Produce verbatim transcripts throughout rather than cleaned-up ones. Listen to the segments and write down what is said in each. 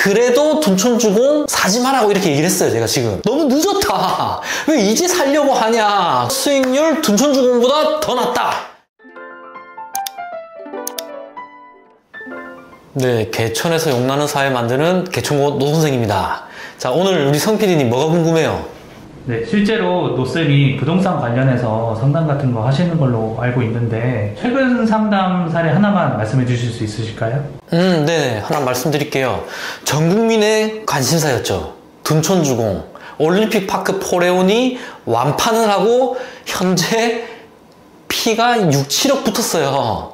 그래도 둔촌주공 사지 마라고 이렇게 얘기를 했어요. 제가 지금 너무 늦었다, 왜 이제 살려고 하냐, 수익률 둔촌주공보다 더 낫다. 네, 개천에서 용나는 사회 만드는 개천고 노선생입니다. 자, 오늘 우리 성 피디님 뭐가 궁금해요? 네, 실제로 노쌤이 부동산 관련해서 상담 같은 거 하시는 걸로 알고 있는데 최근 상담 사례 하나만 말씀해 주실 수 있으실까요? 음, 네, 하나 말씀드릴게요. 전 국민의 관심사였죠. 둔촌주공, 올림픽파크 포레온이 완판을 하고 현재 피가 육, 칠억 붙었어요.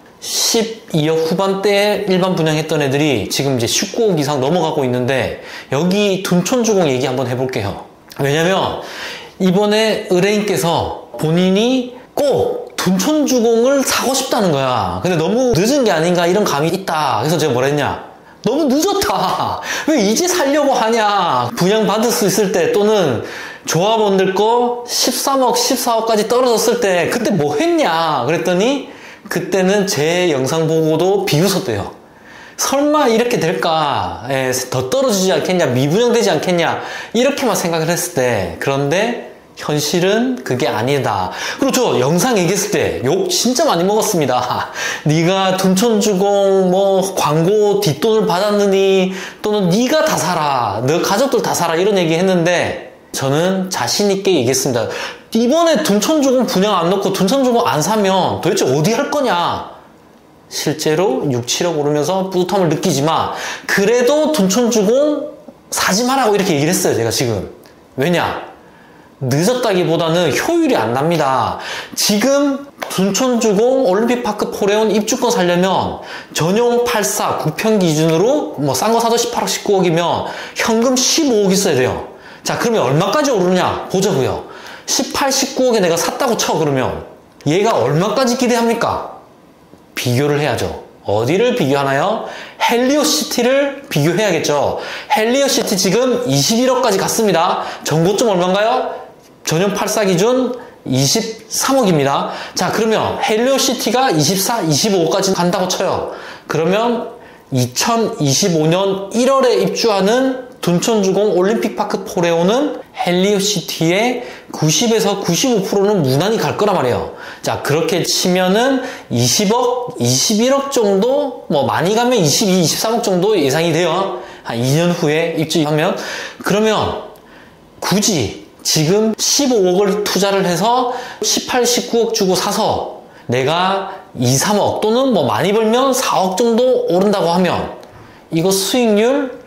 십이억 후반대에 일반 분양했던 애들이 지금 이제 십구억 이상 넘어가고 있는데, 여기 둔촌주공 얘기 한번 해볼게요. 왜냐면 이번에 의뢰인께서 본인이 꼭 둔촌주공을 사고 싶다는 거야. 근데 너무 늦은 게 아닌가 이런 감이 있다. 그래서 제가 뭐라 했냐, 너무 늦었다, 왜 이제 살려고 하냐, 분양받을 수 있을 때 또는 조합원들 거 십삼억, 십사억까지 떨어졌을 때 그때 뭐 했냐 그랬더니 그때는 제 영상 보고도 비웃었대요. 설마 이렇게 될까? 에, 더 떨어지지 않겠냐? 미분양되지 않겠냐? 이렇게만 생각을 했을 때, 그런데 현실은 그게 아니다. 그렇죠. 영상 얘기했을 때 욕 진짜 많이 먹었습니다. 네가 둔촌주공 뭐 광고 뒷돈을 받았느니, 또는 네가 다 사라, 너 가족들 다 사라, 이런 얘기 했는데 저는 자신 있게 얘기했습니다. 이번에 둔촌주공 분양 안 넣고 둔촌주공 안 사면 도대체 어디 할 거냐? 실제로 육, 칠억 오르면서 뿌듯함을 느끼지만 그래도 둔촌주공 사지 마라고 이렇게 얘기를 했어요. 제가 지금. 왜냐? 늦었다기보다는 효율이 안 납니다. 지금 둔촌주공 올림픽파크 포레온 입주권 사려면 전용 팔 사 구평 기준으로 뭐 싼 거 사도 십팔억, 십구억이면 현금 십오억 있어야 돼요. 자, 그러면 얼마까지 오르냐 보자고요. 십팔, 십구억에 내가 샀다고 쳐. 그러면 얘가 얼마까지 기대합니까? 비교를 해야죠. 어디를 비교하나요? 헬리오시티를 비교해야겠죠. 헬리오시티 지금 이십일억까지 갔습니다. 전고점 얼마인가요? 전용 팔 사 기준 이십삼억입니다. 자, 그러면 헬리오시티가 이십사, 이십오억까지 간다고 쳐요. 그러면 이천이십오년 일월에 입주하는 둔촌주공 올림픽파크 포레온은 헬리오시티의 구십에서 구십오 퍼센트는 무난히 갈 거란 말이에요. 자, 그렇게 치면은 이십억, 이십일억 정도, 뭐 많이 가면 이십이, 이십삼억 정도 예상이 돼요. 한 이 년 후에 입주하면. 그러면 굳이 지금 십오억을 투자를 해서 십팔, 십구억 주고 사서 내가 이, 삼억 또는 뭐 많이 벌면 사억 정도 오른다고 하면 이거 수익률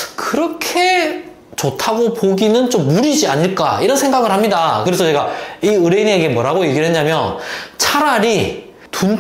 그렇게 좋다고 보기는 좀 무리지 않을까, 이런 생각을 합니다. 그래서 제가 이 의뢰인에게 뭐라고 얘기를 했냐면, 차라리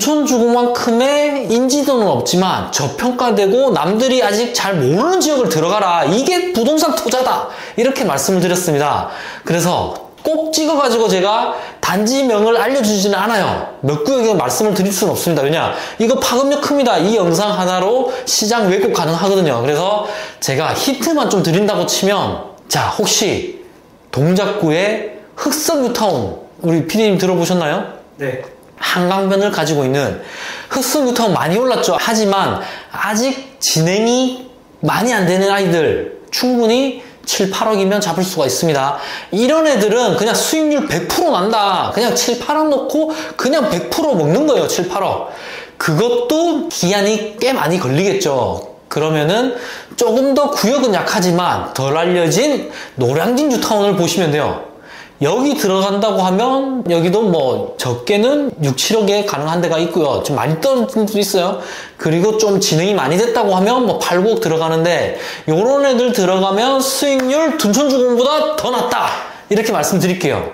둔촌주공만큼의 인지도는 없지만 저평가되고 남들이 아직 잘 모르는 지역을 들어가라, 이게 부동산 투자다, 이렇게 말씀을 드렸습니다. 그래서 꼭 찍어가지고 제가 단지명을 알려주지는 않아요. 몇 구역에 말씀을 드릴 수는 없습니다. 왜냐? 이거 파급력 큽니다. 이 영상 하나로 시장 왜곡 가능하거든요. 그래서 제가 힌트만 좀 드린다고 치면, 자, 혹시 동작구의 흑석 뉴타운, 우리 피디님 들어보셨나요? 네. 한강변을 가지고 있는 흑석 뉴타운 많이 올랐죠. 하지만 아직 진행이 많이 안 되는 아이들 충분히 칠, 팔억이면 잡을 수가 있습니다. 이런 애들은 그냥 수익률 백 퍼센트 난다. 그냥 칠, 팔억 넣고 그냥 백 퍼센트 먹는 거예요. 칠, 팔억. 그것도 기한이 꽤 많이 걸리겠죠. 그러면은 조금 더 구역은 약하지만 덜 알려진 노량진 뉴타운을 보시면 돼요. 여기 들어간다고 하면 여기도 뭐 적게는 육, 칠억에 가능한 데가 있고요. 좀 많이 떨어진 데도 있어요. 그리고 좀 진행이 많이 됐다고 하면 뭐 팔, 구억 들어가는데, 요런 애들 들어가면 수익률 둔촌주공보다 더 낫다, 이렇게 말씀드릴게요.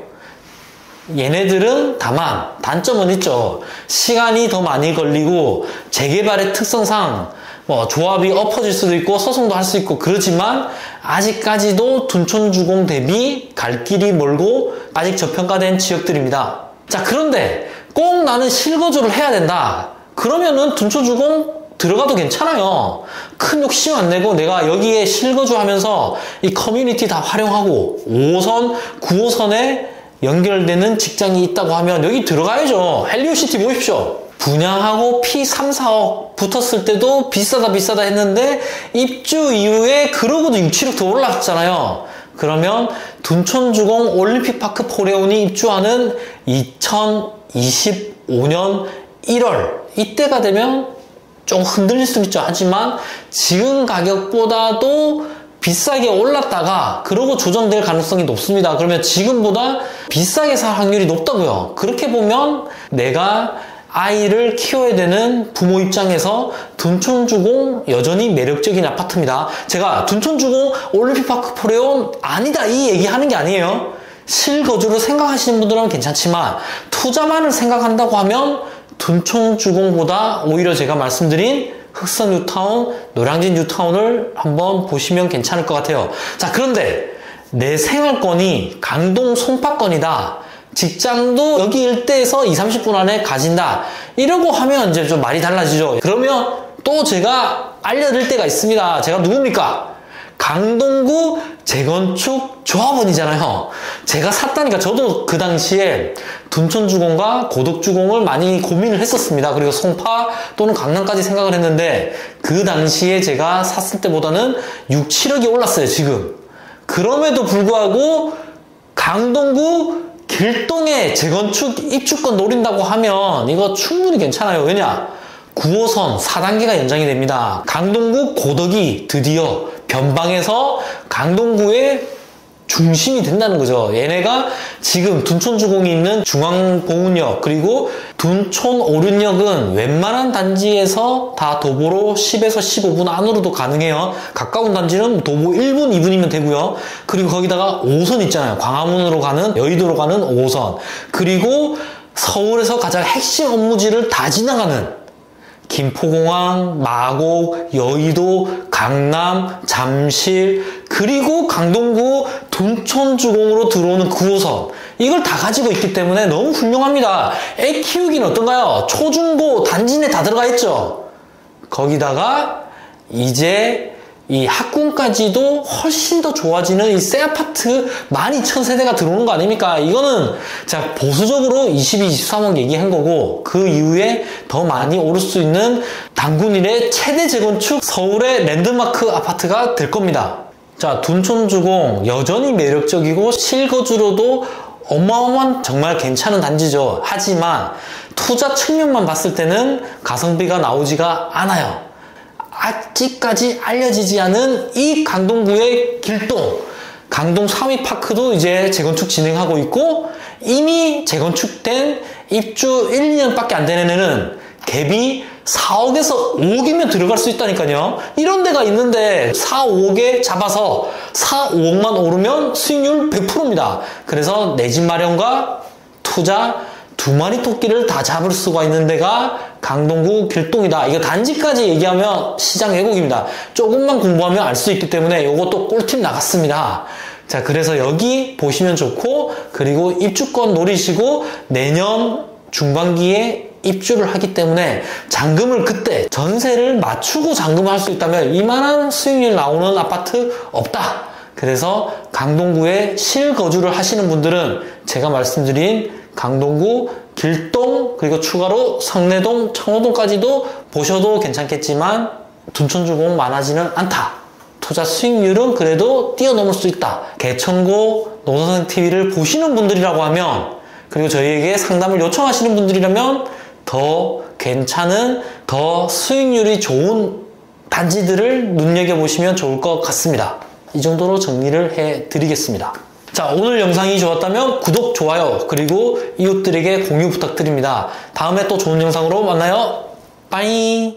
얘네들은 다만 단점은 있죠. 시간이 더 많이 걸리고 재개발의 특성상 뭐 조합이 엎어질 수도 있고 소송도 할 수 있고 그러지만 아직까지도 둔촌주공 대비 갈 길이 멀고 아직 저평가된 지역들입니다. 자, 그런데 꼭 나는 실거주를 해야 된다, 그러면은 둔촌주공 들어가도 괜찮아요. 큰 욕심 안 내고 내가 여기에 실거주하면서 이 커뮤니티 다 활용하고 오 호선, 구 호선에 연결되는 직장이 있다고 하면 여기 들어가야죠. 헬리오시티 보십시오. 분양하고 피 삼, 사억 붙었을 때도 비싸다 비싸다 했는데 입주 이후에 그러고도 육, 칠억 더 올랐잖아요. 그러면 둔촌주공 올림픽파크 포레온이 입주하는 이천이십오 년 일월 이때가 되면 좀 흔들릴 수 있죠. 하지만 지금 가격보다도 비싸게 올랐다가 그러고 조정될 가능성이 높습니다. 그러면 지금보다 비싸게 살 확률이 높다고요. 그렇게 보면 내가 아이를 키워야 되는 부모 입장에서 둔촌주공 여전히 매력적인 아파트입니다. 제가 둔촌주공 올림픽파크 포레온 아니다 이 얘기하는 게 아니에요. 실거주를 생각하시는 분들은 괜찮지만 투자만을 생각한다고 하면 둔촌주공보다 오히려 제가 말씀드린 흑선 뉴타운, 노량진 뉴타운을 한번 보시면 괜찮을 것 같아요. 자, 그런데 내 생활권이 강동 송파권이다. 직장도 여기 일대에서 이십, 삼십 분 안에 가진다. 이러고 하면 이제 좀 말이 달라지죠. 그러면 또 제가 알려드릴 때가 있습니다. 제가 누굽니까? 강동구 재건축 조합원이잖아요. 제가 샀다니까 저도 그 당시에 둔촌주공과 고덕주공을 많이 고민을 했었습니다. 그리고 송파 또는 강남까지 생각을 했는데 그 당시에 제가 샀을 때보다는 육, 칠억이 올랐어요. 지금. 그럼에도 불구하고 강동구 길동에 재건축 입주권 노린다고 하면 이거 충분히 괜찮아요. 왜냐? 구 호선 사 단계가 연장이 됩니다. 강동구 고덕이 드디어 변방에서 강동구의 중심이 된다는 거죠. 얘네가 지금 둔촌주공이 있는 중앙보은역 그리고 둔촌 오륜역은 웬만한 단지에서 다 도보로 십에서 십오 분 안으로도 가능해요. 가까운 단지는 도보 일 분, 이 분이면 되고요. 그리고 거기다가 오 호선 있잖아요. 광화문으로 가는, 여의도로 가는 오 호선. 그리고 서울에서 가장 핵심 업무지를 다 지나가는 김포공항, 마곡, 여의도, 강남, 잠실, 그리고 강동구 둔촌주공으로 들어오는 구 호선. 이걸 다 가지고 있기 때문에 너무 훌륭합니다. 애 키우기는 어떤가요? 초중고 단지 내 다 들어가 있죠. 거기다가 이제 이 학군까지도 훨씬 더 좋아지는 이 새 아파트 만 이천 세대가 들어오는 거 아닙니까? 이거는 제가 보수적으로 이십이, 이십삼억 얘기한 거고 그 이후에 더 많이 오를 수 있는 단군 이래 최대 재건축 서울의 랜드마크 아파트가 될 겁니다. 자, 둔촌주공 여전히 매력적이고 실거주로도 어마어마한 정말 괜찮은 단지죠. 하지만 투자 측면만 봤을 때는 가성비가 나오지가 않아요. 아직까지 알려지지 않은 이 강동구의 길동, 강동 삼위파크도 이제 재건축 진행하고 있고 이미 재건축된 입주 일, 이 년밖에 안 되는 애는 갭이 사억에서 오억이면 들어갈 수 있다니까요. 이런 데가 있는데 사, 오억에 잡아서 사, 오억만 오르면 수익률 백 퍼센트입니다. 그래서 내 집 마련과 투자 두 마리 토끼를 다 잡을 수가 있는 데가 강동구 길동이다. 이거 단지까지 얘기하면 시장 왜곡입니다. 조금만 공부하면 알 수 있기 때문에 이것도 꿀팁 나갔습니다. 자, 그래서 여기 보시면 좋고 그리고 입주권 노리시고 내년 중반기에 입주를 하기 때문에 잔금을 그때 전세를 맞추고 잔금을 할 수 있다면 이만한 수익률 나오는 아파트 없다. 그래서 강동구에 실거주를 하시는 분들은 제가 말씀드린 강동구, 길동, 그리고 추가로 성내동, 청호동까지도 보셔도 괜찮겠지만 둔촌주공 많아지는 않다. 투자 수익률은 그래도 뛰어넘을 수 있다. 개천고 노선생티비를 보시는 분들이라고 하면 그리고 저희에게 상담을 요청하시는 분들이라면 더 괜찮은, 더 수익률이 좋은 단지들을 눈여겨보시면 좋을 것 같습니다. 이 정도로 정리를 해드리겠습니다. 자, 오늘 영상이 좋았다면 구독, 좋아요, 그리고 이웃들에게 공유 부탁드립니다. 다음에 또 좋은 영상으로 만나요. 빠이.